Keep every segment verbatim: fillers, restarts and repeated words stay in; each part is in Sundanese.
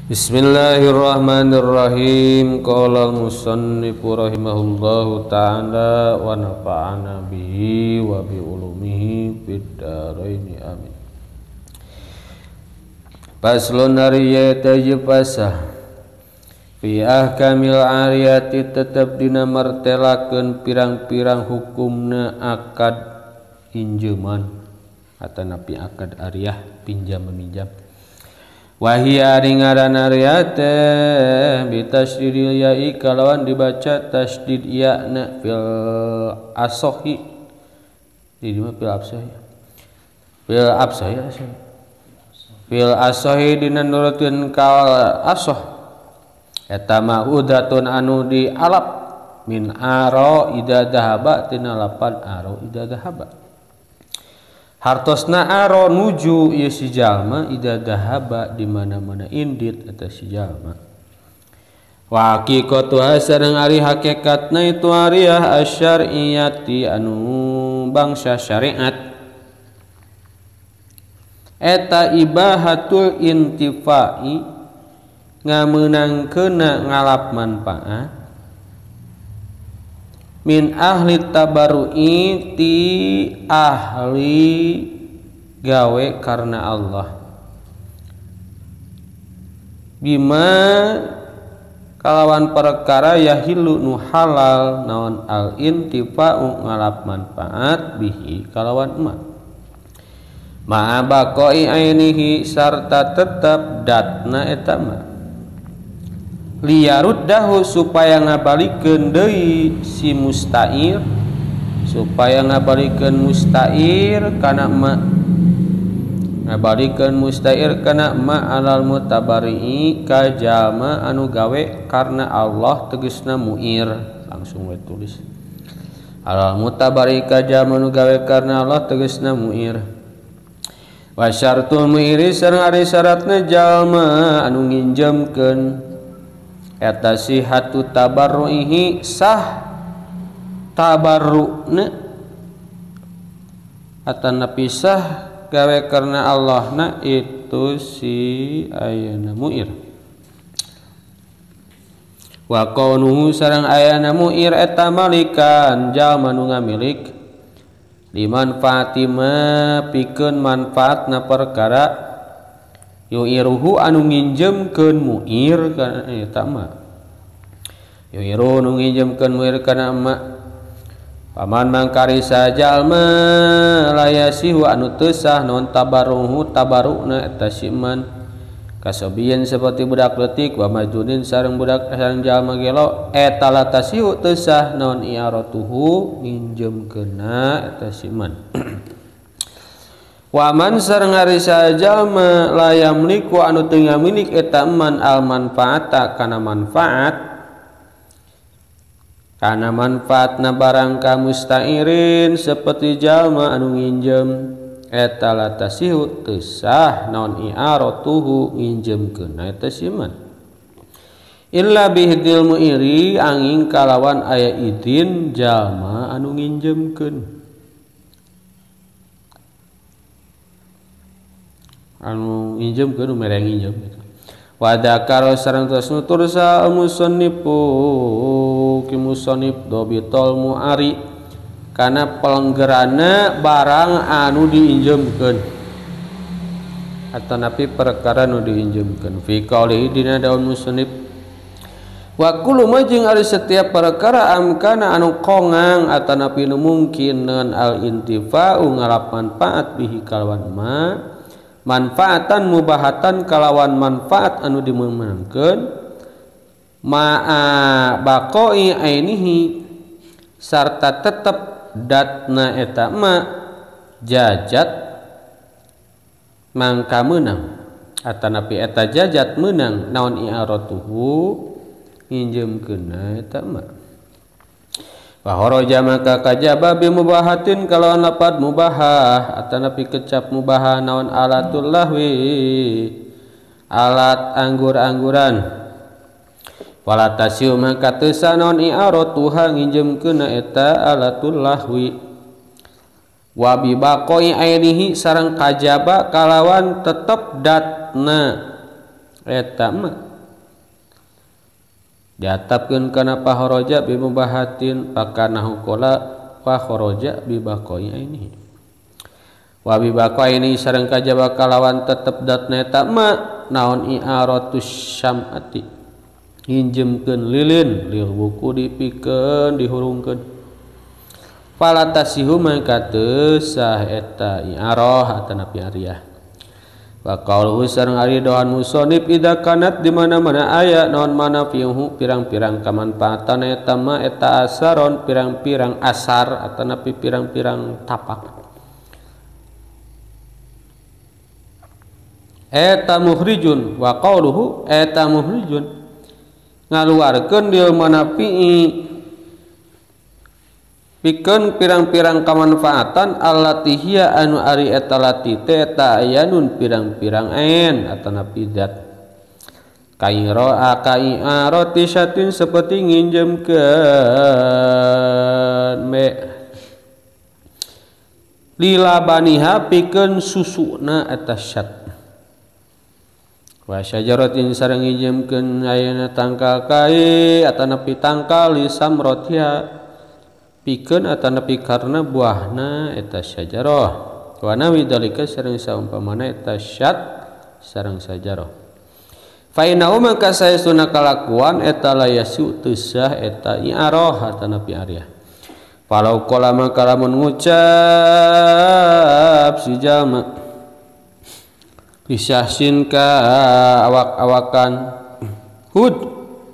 Bismillahirrahmanirrahim. Qala al-musannifu rahimahullahu ta'ala wa nafa'ana bihi wa bi ulumihi fid dharain amin. Faslun ariyat tajfasah fi ahkamil ariyati tetep dina martelakeun pirang-pirang hukumna akad pinjaman atau napi akad ariyah pinjam meminjam. Wahia ringaran ariyate bitasydidil ya'i kalawan dibaca tasydid ya-na fil asohi di mana fil absahi fil absahi fil asohi dina nurutin kal asoh eta ma'udatun anu di alap min aro ida dahaba tina lapan aro ida dahaba hartosna aro nuju ieu si jalma ida dahaba di mana-mana indit eta si jalma. Wa haqiqatu sareng ari hakikatna itu ariyah asyariyati anu bangsa syariat eta ibahatul intifai ngameunangkeunna ngalap manfaat min ahli tabarru'i ti ahli gawe karena Allah bima kalawan perkara yahilu nu halal naon al intifa'u ngalap manfaat bihi kalawan ma ma baqoi ainihi sarta tetap datna eta ma liyaruddahu supaya ngabalikeun deui si mustair supaya ngabalikeun mustair kana ma ngabalikeun mustair kana ma alal mutabari'i ka jalma anu gawe karena Allah tegasna muir langsung we tulis alal mutabari ka jalma anu gawe karena Allah tegasna muir wa syartul muiri sareng ari syaratna jalma anu nginjemkeun eta sihatu tabarruihi sah tabarrukna atana pisah gawe karena Allahna itu si ayana muir wa kaunuhu sareng ayana muir eta malikan jalma nu ngamilik limanfaati ma pikeun manfaatna perkara yu'iruhu anu nginjemkeun muir kana eta mah yu'iru anu nginjemkeun muir kana ma paman mangkari sajalma layasihu anu teu sah naon tabarruhu tabarrukna eta siman kasobian seperti budak leutik wa majnunin sareng budak sareng jalma gelo eta latasihu teu sah naon i'aratuhu nginjemkeunna eta siman waman sareng ari sajalma la yamliku anu teu ngamilik eta man al manfaata kana manfaat kana manfaatna barang ka mustairin seperti jalma anu nginjem eta latasihu teu sah naon i'aratuhu nginjemkeunna eta siman illa bihdil muiri angin kalawan aya idin jalma anu nginjemkeun anu nginjem ke nu mere nginjem wa dzakara sareng tos nutur sa musannifu ki musannif dobitol muari kana pelenggerana barang anu diinjemkeun atanapi perkara nu diinjemkeun fi qauli dina daun musannif wa kullu ma jeung ari setiap perkara amkana anu kongang atanapi nu mungkin naon al intifa'u ngalap manfaat bihi kalawan ma manfaatan mubahatan kalawan manfaat anu dimeunangkeun ma'a baqoi ainihi sarta tetep datna eta ma jajat mangka meunang atanapi eta jajat meunang naon i'aratuhu nginjemkeunna eta ma wa kharaja maka kajaba bi mubahatin kalawan lapad mubahah atanapi kecap mubahah naon alatul lahwi alat anggur-angguran wala tasyu maka teu sanon i'aratuha nginjemkeunna eta alatul lahwi wa bi baqoi ainihi sareng kajaba kalawan tetep datna eta mah diatapkeun kana pahoroja bi mubahatin pakanahu qala wa kharaja bi baqai ini wa bi baqai ini sareng kajaba kalawan tetep datna eta mah naon i'aratus syam'ati hinjemkeun lilin lil buku dipikeun dihurungkeun falatasihu mangka teu sah eta i'arah atanapi ariyah wa qauluhu sareng ari doan musonib idza kanat di mana-mana aya naon mana fihu pirang-pirang kamanfaatan eta mah eta asaron pirang-pirang asar atanapi pirang-pirang tapak eta mukhrijun wa qauluhu eta mukhrijun ngaluarkeun dia mana fi'i pikeun pirang-pirang kamanfaatan allati hiya anu ari eta lati teh ta ayanun pirang-pirang ain atanapi zat kaira kaia roti satin seperti nginjemkeun me lilabaniha pikeun susuna eta syat wa syajaratin sareng nginjemkeun ayeuna tangkal kai atanapi tangkal li samrotiha pikeun atanapi karna buahna eta syajarah wa nawi dalika sareng saumpamana eta syat sareng syajarah fa innahu maka saestuna kalakuan eta layasu teu sah eta i'arah atanapi ariyah falau qala maka lamun ngucap si jalma lisahsin ka awak-awakan hud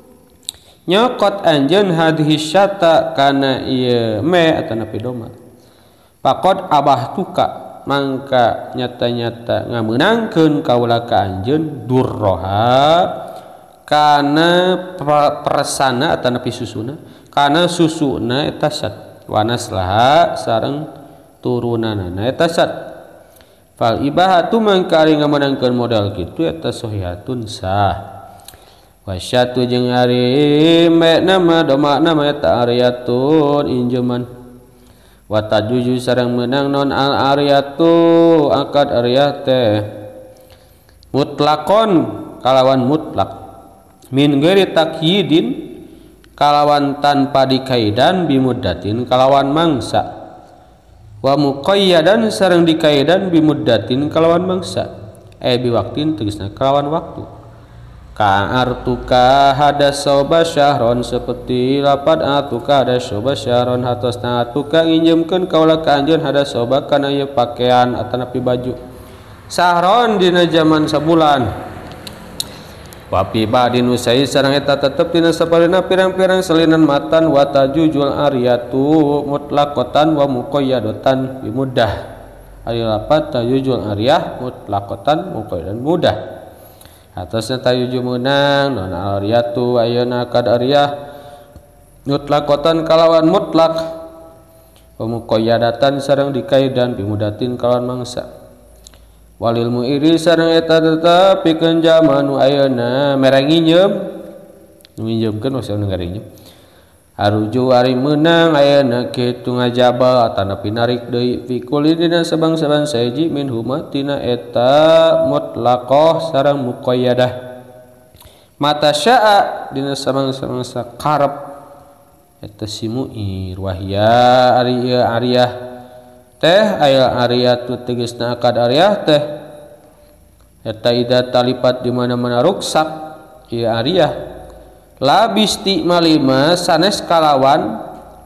nyokot anjeun hadhihi syata kana ieu me atanapi domba faqad abahtuka mangka nyata-nyata ngameunangkeun kaula ka anjeun durroha kana persana atanapi susuna kana susuna eta syat wanaslaha sareng turunanana eta syat fal ibahatu mangka ari ngameunangkeun modal kitu eta sahihatun sah wasyatu jeung ari me nama doma nama eta ariyatun injeman wa tajuju sareng meunang non al ariyatu akad ariyah teh mutlaqon kalawan mutlak min ghairi takyidin kalawan tanpa dikaidan bimuddatin kalawan mangsa wa muqayyadan sareng dikaidan bimuddatin kalawan mangsa eh biwaktin tegasna kalawan waktu ka'artuka hadas soba syahron seperti lapad atuka hadas soba syahron hatosna atuka nginjemkeun kaula ka anjeun hadas soba kana ieu pakaian atanapi baju syahron dina zaman sabulan wapi badin usai sareng eta tetep dina sabalina pirang-pirang salinan matan wa tajujul ariyatu mutlaqatan wa muqayyadatan bimuddah ari lapat tajujul ariyah mutlaqatan muqayyadan mudah atasna tajuju meunang non ariyatu ayeuna kad ariyah mutlaqatan kalawan mutlaq wa muqayyadatan sareng dikaidan bimudatin kalawan mangsa walil muiri sareng eta tetep pikeun jalma nu ayeuna mere nginjem nu nginjemkeun maksudna ngarinjem aruju ari meunang ayeuna kitu ngajaba atanapi narik deui fi kulli dina sabang-sabang saji min huma tina eta mutlaqah sareng muqayyadah mata syaa dina sabang-sabang sakarep eta si muir wahya ari ieu ariyah teh aya ariyatu tegasna akad ariyah teh eta ida talipat di mana-mana ruksak ieu ariyah labisti malima sanes kalawan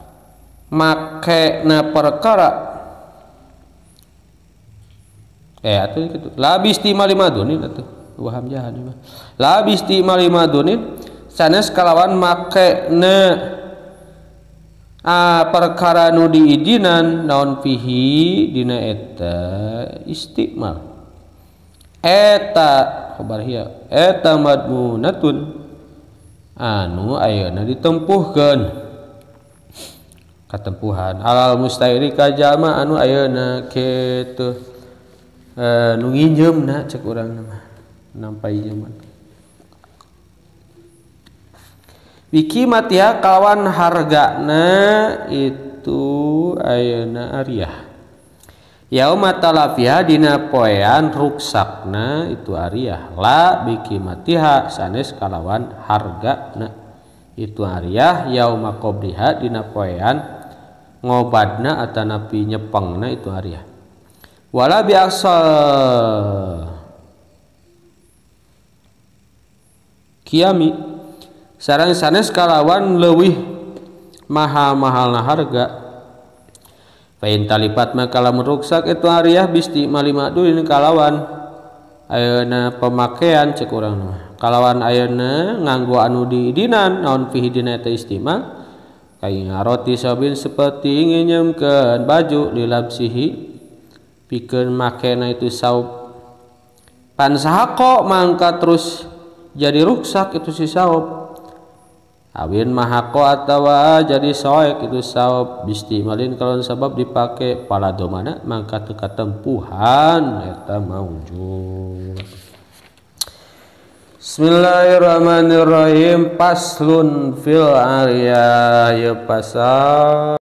make na perkara eh atuh kitu labisti malima dunin atuh waham jahan mah labisti malima dunin sanes kalawan make na a perkara nu diidinan naon fihi dina eta istimal eta khabar hiya eta madmunatun anu ayeuna ditempuhkeun katempuhan alal mustahiri ka jalma anu ayeuna kitu e, nu nginjeumna cek urang mah nampai zaman biki matia kawan hargana itu ayeuna ariyah yauma talafiha dina poean ruksakna itu ariyah la bikimatiha sanes kalawan hargana itu ariyah yauma qobriha dina poean ngobadna atanapi nyepengna itu ariyah wala biasa kiami sareng sanes kalawan leuwih mahal-mahalna harga pain talipat maka lamun ruksak itu ariyah bisti malima dulin kalawan ayeuna pemakaian cek urang mah kalawan ayeuna nganggo anu didinan naon fihi dina eta istimal kai ngaroti sabin seperti nginyeumkeun baju lilabsihi pikeun makena itu saub pan sahako mangka terus jadi ruksak itu si saub awin mahako atawa jadi soek itu saub bistimalin kalau sabab dipakai pala domana mangka teu katempuhan eta maujud. Bismillahirrahmanirrahim. Paslun fil arya ya pasal